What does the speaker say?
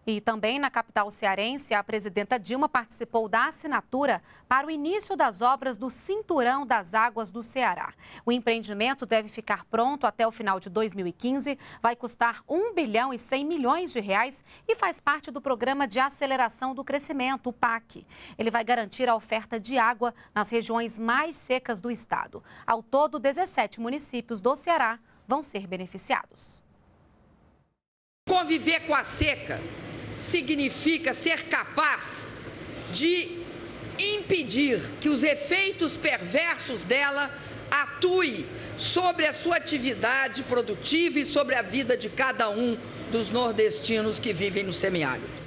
E também na capital cearense, a presidenta Dilma participou da assinatura para o início das obras do Cinturão das Águas do Ceará. O empreendimento deve ficar pronto até o final de 2015, vai custar R$ 1 bilhão e 100 milhões e faz parte do Programa de Aceleração do Crescimento, o PAC. Ele vai garantir a oferta de água nas regiões mais secas do estado. Ao todo, 17 municípios do Ceará vão ser beneficiados. Conviver com a seca significa ser capaz de impedir que os efeitos perversos dela atuem sobre a sua atividade produtiva e sobre a vida de cada um dos nordestinos que vivem no semiárido.